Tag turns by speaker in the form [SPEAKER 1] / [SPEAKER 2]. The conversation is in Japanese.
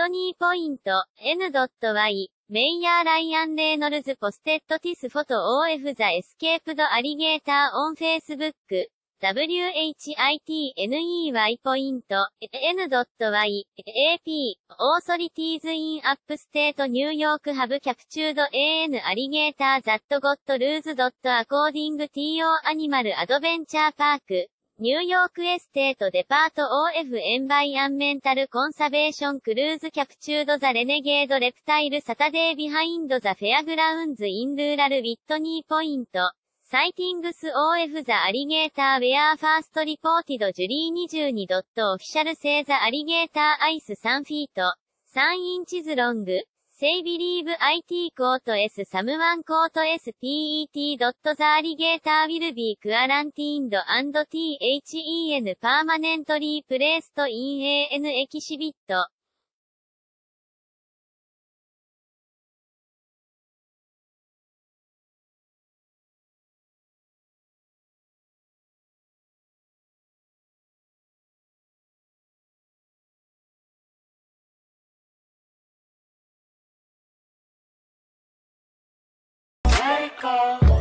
[SPEAKER 1] トニーポイント、N.Y、メイヤー・ライアン・レイノルズ・ポステッド・ティス・フォト・ OF ザ・エスケープド・アリゲーター・オン・フェイスブック、WHITNEY ポイント、N.Y、AP、オーソリティーズ・イン・アップステート・ニューヨーク・ハブ・キャプチュード・ AN アリゲーター・ザット・ゴット・ルーズ・ドット・アコーディング・ TO アニマル・アドベンチャー・パーク、ニューヨークエステートデパート OF エンバイアンメンタルコンサベーションクルーズキャプチュードザレネゲードレプタイルサタデービハインドザフェアグラウンズインルーラルウィットニーポイントサイティングス OF ザアリゲーターウェアファーストリポーティドジュリー22ドットオフィシャルセーザアリゲーターアイス3フィート3インチズロングSay believe IT コート S サムワンコート SPET ドットザアリゲーター will be quarantined and THEN permanently placed in AN エキシビット
[SPEAKER 2] Let it go.